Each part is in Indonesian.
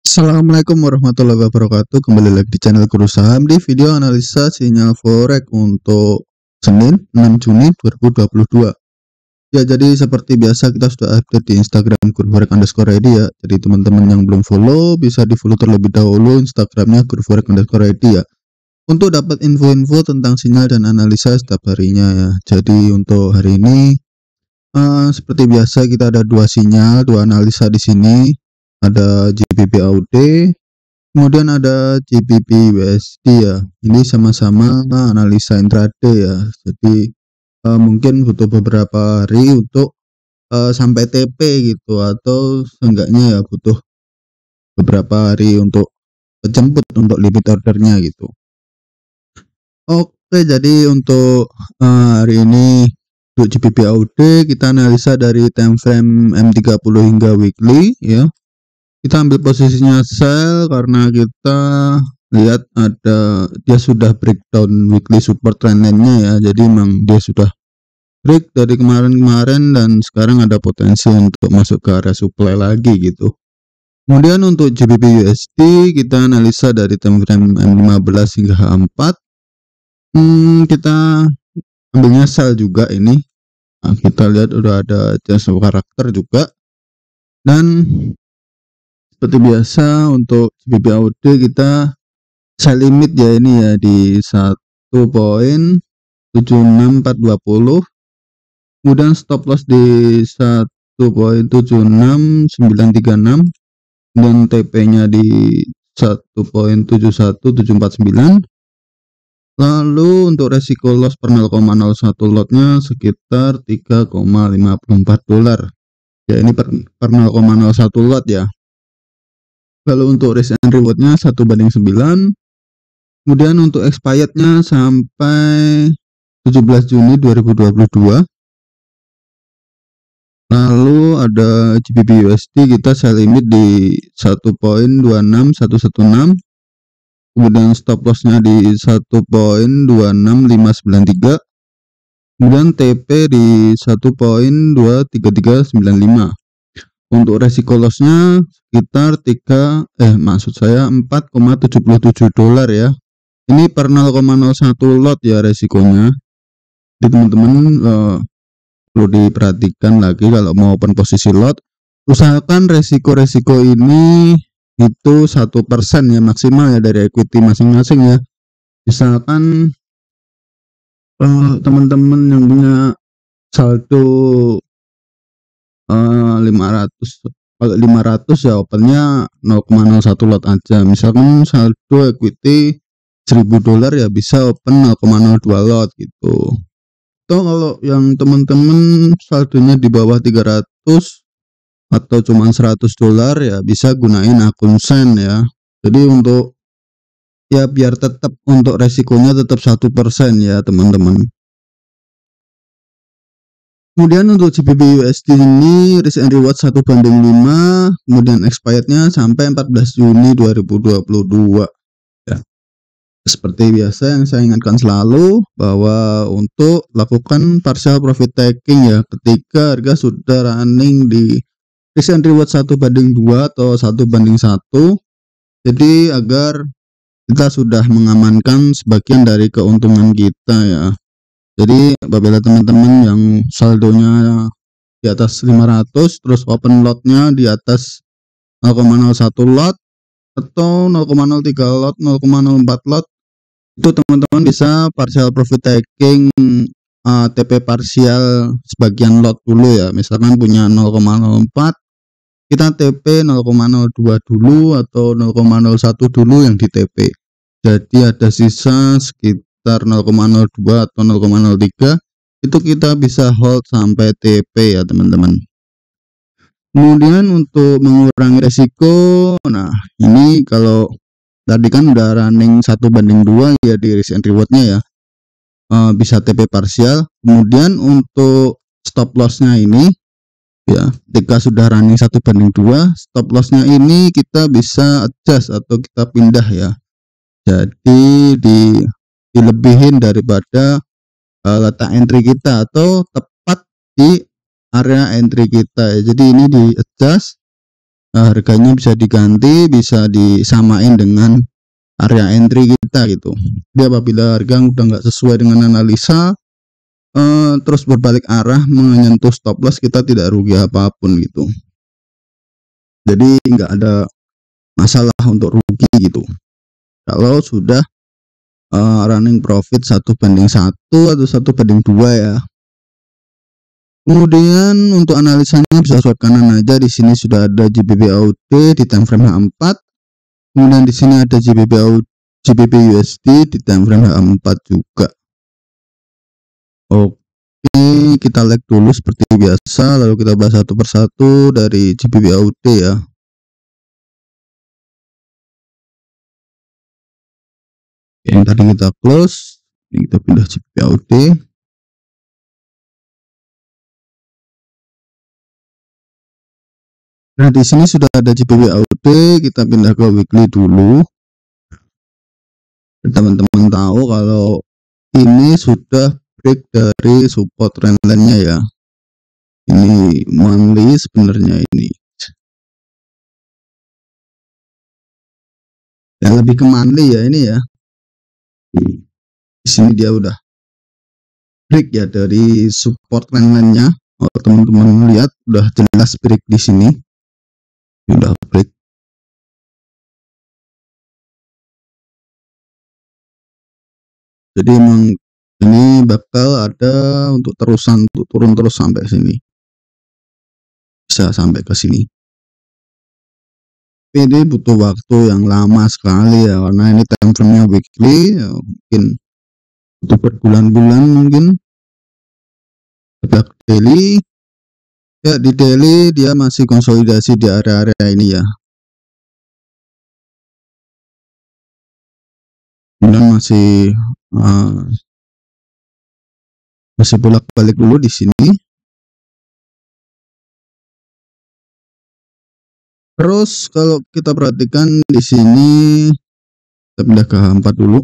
Assalamualaikum warahmatullahi wabarakatuh. Kembali lagi di channel Guru Saham di video analisa sinyal forex untuk Senin 6 Juni 2022. Ya, jadi seperti biasa kita sudah update di Instagram guruforex_id ya. Jadi teman-teman yang belum follow bisa di follow terlebih dahulu Instagramnya guruforex_id ya. Untuk dapat info-info tentang sinyal dan analisa setiap harinya ya. Jadi untuk hari ini seperti biasa kita ada dua sinyal, dua analisa di sini. Ada GBP AUD, kemudian ada GBP USD ya. Ini sama-sama analisa intraday ya. Jadi mungkin butuh beberapa hari untuk sampai TP gitu, atau seenggaknya ya butuh beberapa hari untuk jemput untuk limit ordernya gitu. Oke, jadi untuk hari ini untuk GBP AUD kita analisa dari time frame M30 hingga weekly ya. Kita ambil posisinya sell karena kita lihat dia sudah breakdown weekly support trend line-nya ya. Jadi memang dia sudah break dari kemarin-kemarin dan sekarang ada potensi untuk masuk ke area supply lagi gitu. Kemudian untuk GBP USD kita analisa dari time frame M15 hingga H4. Kita ambilnya sell juga ini. Nah, kita lihat udah ada change of karakter juga. Dan seperti biasa untuk GBP AUD kita sell limit ya ini ya di 1.76420, kemudian stop loss di 1.76936, dan TP nya di 1.71749. Lalu untuk resiko loss per 0,01 lotnya sekitar 3,54 dolar ya, ini per 0,01 lot ya. Kalau untuk risk and rewardnya 1:9. Kemudian untuk expirednya sampai 17 Juni 2022. Lalu ada GBP USD kita sell limit di 1.26116, kemudian stop lossnya di 1.26593, kemudian TP di 1.23395. Untuk resiko lossnya sekitar 4,77 dolar ya. Ini per 0,01 lot ya resikonya. Jadi teman-teman perlu diperhatikan lagi kalau mau open posisi lot. Usahakan resiko-resiko ini itu 1% ya maksimal ya dari equity masing-masing ya. Misalkan teman-teman yang punya saldo 500 ya opennya 0,01 lot aja. Misalkan saldo equity 1000 dolar ya bisa open 0,02 lot gitu. Atau kalau yang teman-teman saldonya di bawah 300 atau cuma 100 dolar ya bisa gunain akun Sen ya. Jadi untuk ya biar tetap untuk resikonya tetap 1% ya teman-teman. Kemudian untuk GBP USD ini risk and reward 1:5, kemudian expirednya sampai 14 Juni 2022 ya. Seperti biasa yang saya ingatkan selalu bahwa untuk lakukan partial profit taking ya ketika harga sudah running di risk and reward 1:2 atau 1:1. Jadi agar kita sudah mengamankan sebagian dari keuntungan kita ya. Jadi apabila teman-teman yang saldonya di atas 500 terus open lotnya di atas 0,01 lot atau 0,03 lot, 0,04 lot, itu teman-teman bisa partial profit taking TP parsial sebagian lot dulu ya. Misalkan punya 0,04, kita TP 0,02 dulu atau 0,01 dulu yang di TP. Jadi ada sisa sekitar 0,02 atau 0,03, itu kita bisa hold sampai TP ya teman-teman. Kemudian untuk mengurangi resiko, nah ini kalau tadi kan udah running 1:2 ya di risk and rewardnya ya, bisa TP parsial. Kemudian untuk stop lossnya ini ya ketika sudah running 1:2, stop lossnya ini kita bisa adjust atau kita pindah ya. Jadi dilebihin daripada letak entry kita atau tepat di area entry kita ya. Jadi ini di adjust harganya bisa diganti, bisa disamain dengan area entry kita gitu. Jadi apabila harga udah nggak sesuai dengan analisa, terus berbalik arah menyentuh stop loss, kita tidak rugi apapun gitu. Jadi nggak ada masalah untuk rugi gitu. Kalau sudah running profit 1/1 atau 1/2 ya. Kemudian untuk analisanya bisa swipe kanan aja. Di sini sudah ada GBP AUD di time frame H4. Kemudian di sini ada GBP USD di time frame H4 juga. Oke, kita like dulu seperti biasa, lalu kita bahas satu persatu dari GBP AUD ya. Yang tadi kita close, ini kita pindah GBP AUD. Nah, di sini sudah ada GBP AUD, kita pindah ke weekly dulu. Teman-teman tahu kalau ini sudah break dari support trendline-nya ya. Ini monthly sebenarnya ini. Yang lebih ke monthly ya ini ya. Di sini dia udah break ya dari support trendline-nya. Oh, teman-teman lihat udah jelas break di sini. Udah break. Jadi emang ini bakal ada untuk terusan, untuk turun terus sampai sini, bisa sampai ke sini. Tapi ini butuh waktu yang lama sekali ya, karena ini time frame-nya weekly ya, mungkin butuh berbulan-bulan mungkin. Agak daily ya, di daily dia masih konsolidasi di area-area ini ya. Kemudian masih bolak-balik dulu di sini. Terus kalau kita perhatikan di sini, kita pindah ke H4 dulu.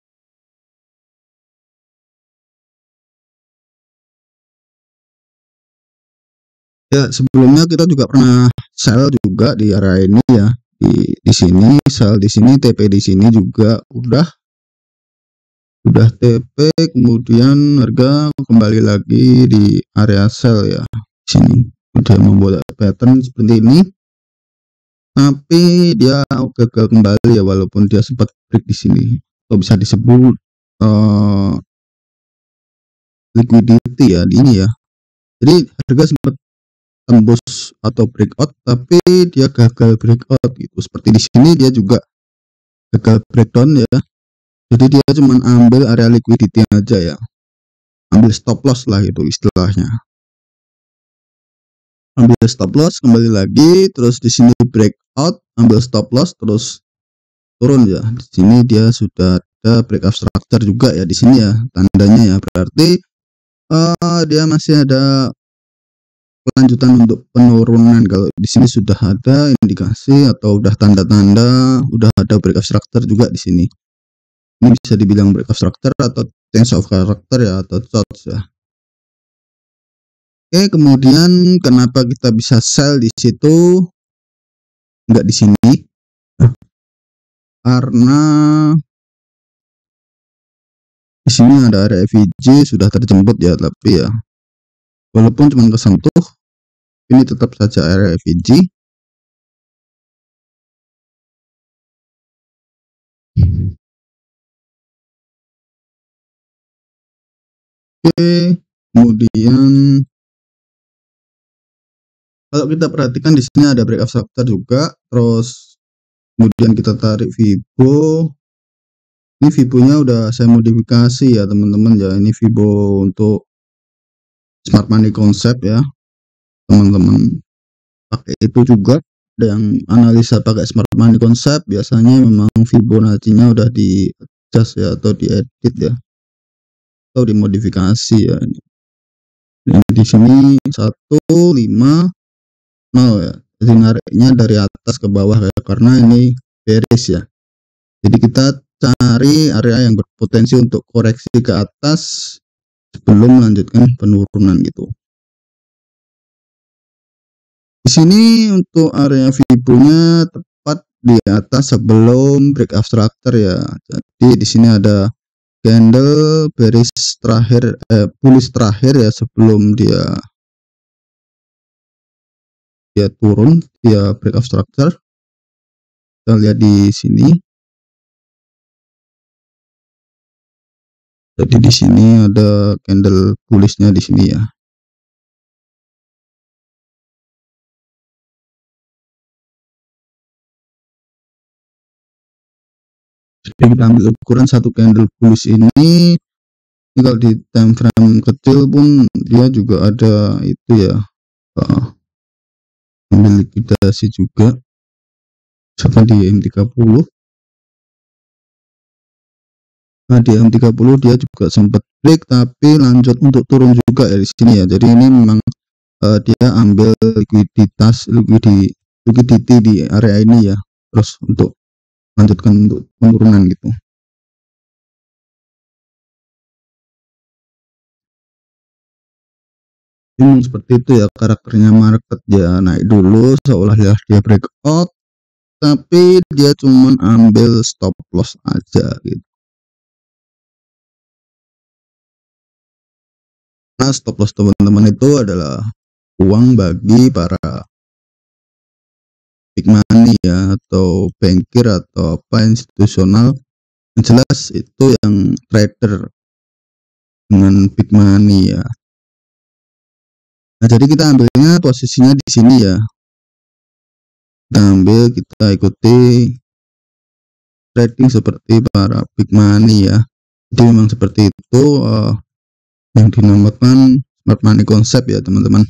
Ya, sebelumnya kita juga pernah sell juga di area ini ya. Di sini sell, di sini TP, di sini juga udah TP, kemudian harga kembali lagi di area sell ya. Di sini udah membuat pattern seperti ini. Tapi dia gagal kembali ya, walaupun dia sempat break di sini. Atau bisa disebut liquidity ya ini ya. Jadi harga sempat tembus atau breakout, tapi dia gagal breakout gitu. Seperti di sini dia juga gagal breakdown ya. Jadi dia cuma ambil area liquidity aja ya, ambil stop loss lah itu istilahnya. Ambil stop loss, kembali lagi, terus di sini breakout, ambil stop loss, terus turun ya. Di sini dia sudah ada breakout structure juga ya di sini ya, tandanya ya, berarti dia masih ada lanjutan untuk penurunan. Kalau di sini sudah ada indikasi atau udah tanda-tanda udah ada breakout structure juga di sini. Ini bisa dibilang breakout structure atau change of character ya, atau shorts ya. Oke, kemudian kenapa kita bisa sell di situ, enggak di sini? Karena di sini ada area FVG sudah terjemput ya, tapi ya walaupun cuma kesentuh, ini tetap saja area FVG. Oke, kemudian kalau kita perhatikan di sini ada breakout structure juga, terus kemudian kita tarik Fibo. Ini Fibonya udah saya modifikasi ya teman-teman ya. Ini Fibo untuk smart money concept ya, teman-teman pakai itu juga. Ada yang analisa pakai smart money concept, biasanya memang Fibonacci-nya udah di adjust ya, atau diedit ya, atau dimodifikasi ya. Ini di sini 150 ya, jadi nariknya dari atas ke bawah ya, karena ini bearish ya. Jadi kita cari area yang berpotensi untuk koreksi ke atas sebelum melanjutkan penurunan gitu. Di Di sini untuk area Fibo-nya tepat di atas sebelum break obstructor ya. Jadi di sini ada candle bearish terakhir, bullish terakhir ya sebelum dia turun, dia break obstructor. Kita lihat di sini. Jadi di sini ada candle bullishnya di sini ya. Jadi kita ambil ukuran satu candle bullish ini kalau di time frame kecil pun dia juga ada itu ya, ambil likuidasi juga sama di M30. Nah di M30 dia juga sempat break tapi lanjut untuk turun juga ya di sini ya. Jadi ini memang dia ambil liquidity di area ini ya, terus untuk lanjutkan untuk penurunan gitu. Memang seperti itu ya karakternya market, dia naik dulu seolah-olah dia breakout tapi dia cuman ambil stop loss aja gitu. Nah stop loss teman-teman itu adalah uang bagi para big money ya, atau bankir atau apa institusional, yang jelas itu yang trader dengan big money ya. Nah jadi kita ambilnya posisinya di sini ya, kita ambil, kita ikuti trading seperti para big money ya. Jadi memang seperti itu yang dinamakan smart money concept ya teman-teman,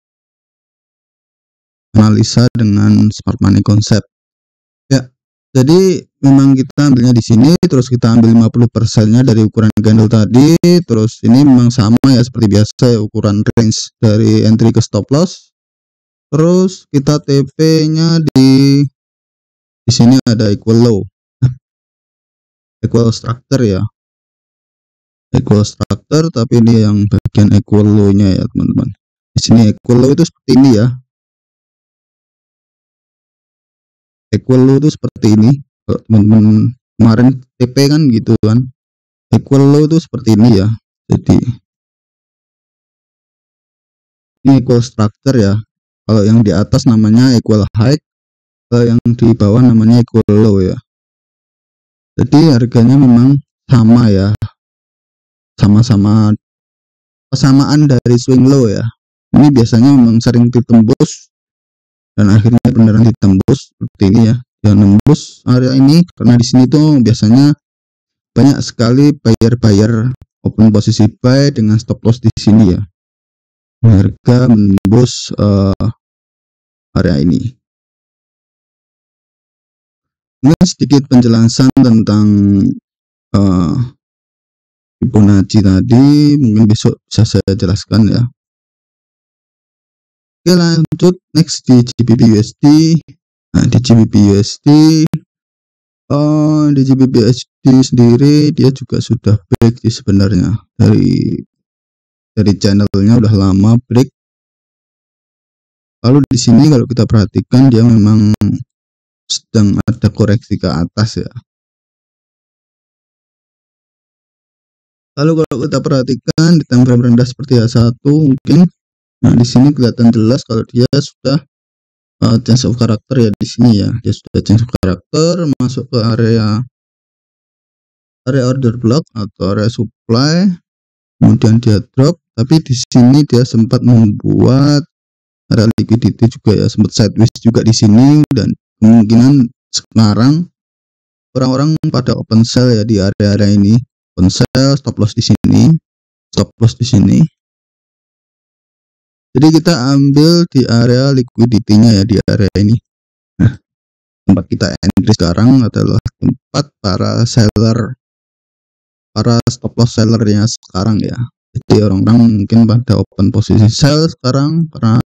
analisa dengan smart money concept ya. Jadi memang kita ambilnya di sini, terus kita ambil 50%-nya dari ukuran candle tadi. Terus ini memang sama ya seperti biasa ya, ukuran range dari entry ke stop loss. Terus kita TP-nya di sini ada equal low, equal structure ya, equal structure, tapi ini yang bagian equal low-nya ya teman-teman. Di sini equal low itu seperti ini ya. Equal low itu seperti ini. Kalau teman-teman kemarin TP kan gitu kan. Equal low itu seperti ini ya. Jadi ini equal structure ya. Kalau yang di atas namanya equal high, kalau yang di bawah namanya equal low ya. Jadi harganya memang sama ya, sama-sama persamaan dari swing low ya. Ini biasanya memang sering ditembus dan akhirnya beneran ditembus seperti ini ya. Yang nembus area ini karena di sini tuh biasanya banyak sekali buyer open posisi buy dengan stop loss di sini ya. Harga menembus area ini. Ini sedikit penjelasan tentang Fibonacci tadi, mungkin besok bisa saya jelaskan ya. Oke lanjut, next di GBP USD. Nah di GBP USD, di GBP USD sendiri dia juga sudah break sih sebenarnya, dari channelnya udah lama break. Lalu di sini kalau kita perhatikan dia memang sedang ada koreksi ke atas ya. Lalu kalau kita perhatikan di time frame rendah seperti H1 mungkin, nah di sini kelihatan jelas kalau dia sudah change of character ya di sini ya. Dia sudah change of character masuk ke area order block atau area supply, kemudian dia drop, tapi di sini dia sempat membuat area liquidity juga ya, sempat sideways juga di sini, dan kemungkinan sekarang orang-orang pada open sell ya di area-area ini. Open sell, stop loss di sini, stop loss di sini. Jadi kita ambil di area liquidity-nya ya di area ini. Nah, tempat kita entry sekarang adalah tempat para seller, para stop loss sellernya sekarang ya. Jadi orang-orang mungkin pada open posisi sell sekarang karena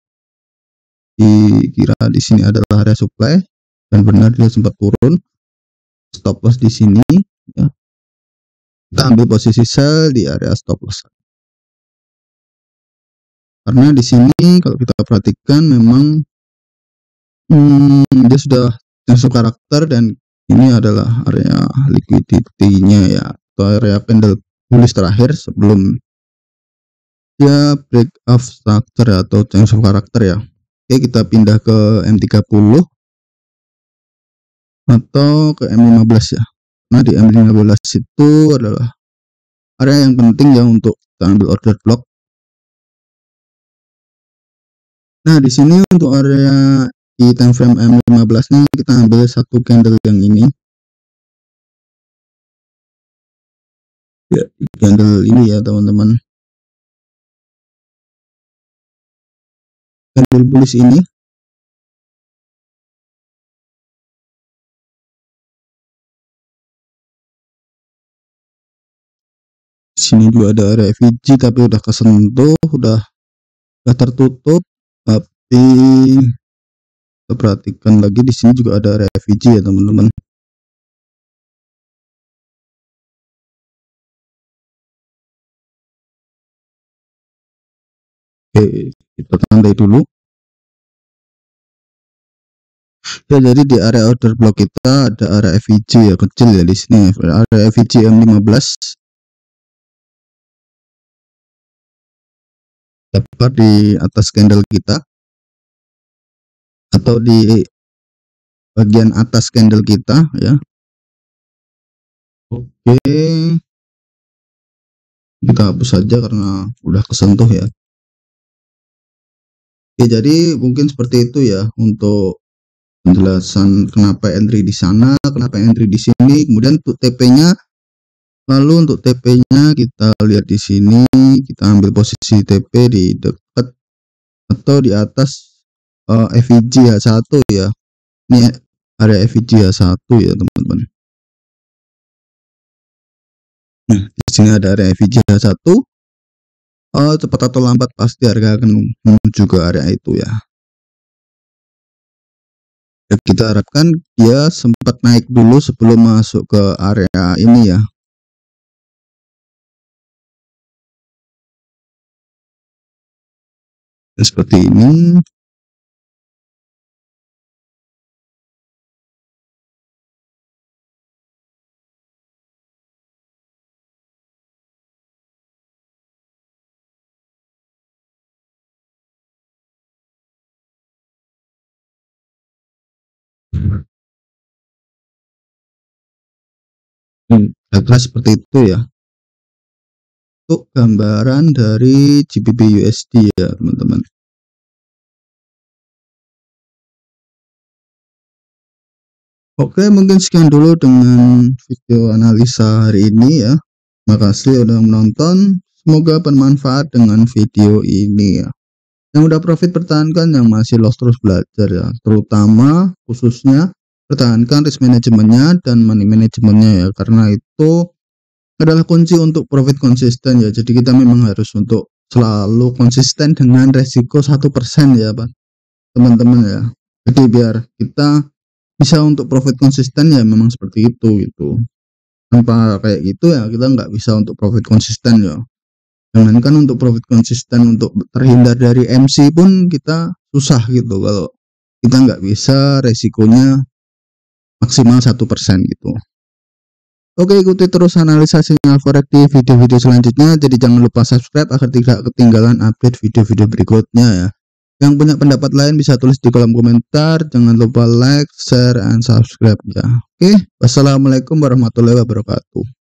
dikira di sini adalah area supply dan benar dia sempat turun. Stop loss di sini ya. Kita ambil posisi sell di area stop loss. Karena di sini kalau kita perhatikan memang dia sudah masuk karakter, dan ini adalah area liquidity-nya ya, atau area candle bullish terakhir sebelum dia break of structure atau change of karakter ya. Oke, kita pindah ke M30 atau ke M15 ya. Nah, di M15 itu adalah area yang penting ya untuk kita ambil order block. Nah, di sini untuk area di time frame M15 nya kita ambil satu candle yang ini. Ya, candle ini ya teman-teman. Candle bullish ini. Di sini juga ada area FVG tapi udah kesentuh, udah tertutup, tapi kita perhatikan lagi di sini juga ada area FVG ya teman-teman. Oke, kita tandai dulu. Ya, jadi di area order block kita ada area FVG ya, kecil ya di sini, area FVG M15 tepat di atas candle kita atau di bagian atas candle kita ya. Oke, kita hapus saja karena udah kesentuh ya. Oke, jadi mungkin seperti itu ya untuk penjelasan kenapa entry di sana, kenapa entry di sini, kemudian untuk TP-nya. Lalu untuk TP-nya kita lihat di sini, kita ambil posisi TP di dekat atau di atas FVG H1 ya. Ini area FVG H1 ya teman-teman. Nah, di sini ada area FVG H1. Cepat atau lambat pasti harga akan menuju ke area itu ya. Kita harapkan dia sempat naik dulu sebelum masuk ke area ini ya. Seperti ini. Kira-kira seperti itu ya untuk gambaran dari GBP USD ya teman-teman. Oke, mungkin sekian dulu dengan video analisa hari ini ya. Terima kasih udah menonton, semoga bermanfaat dengan video ini ya. Yang udah profit pertahankan, yang masih loss terus belajar ya, terutama khususnya pertahankan risk manajemennya dan money manajemennya ya, karena itu adalah kunci untuk profit konsisten ya. Jadi kita memang harus untuk selalu konsisten dengan resiko 1% ya Pak teman-teman ya. Jadi biar kita bisa untuk profit konsisten ya memang seperti itu gitu. Tanpa kayak gitu ya kita nggak bisa untuk profit konsisten ya. Jangankan untuk profit konsisten, untuk terhindar dari MC pun kita susah gitu kalau kita nggak bisa resikonya maksimal 1% gitu. Oke, ikuti terus analisa sinyal forex di video-video selanjutnya. Jadi jangan lupa subscribe agar tidak ketinggalan update video-video berikutnya ya. Yang punya pendapat lain bisa tulis di kolom komentar. Jangan lupa like, share, and subscribe ya. Oke, wassalamualaikum warahmatullahi wabarakatuh.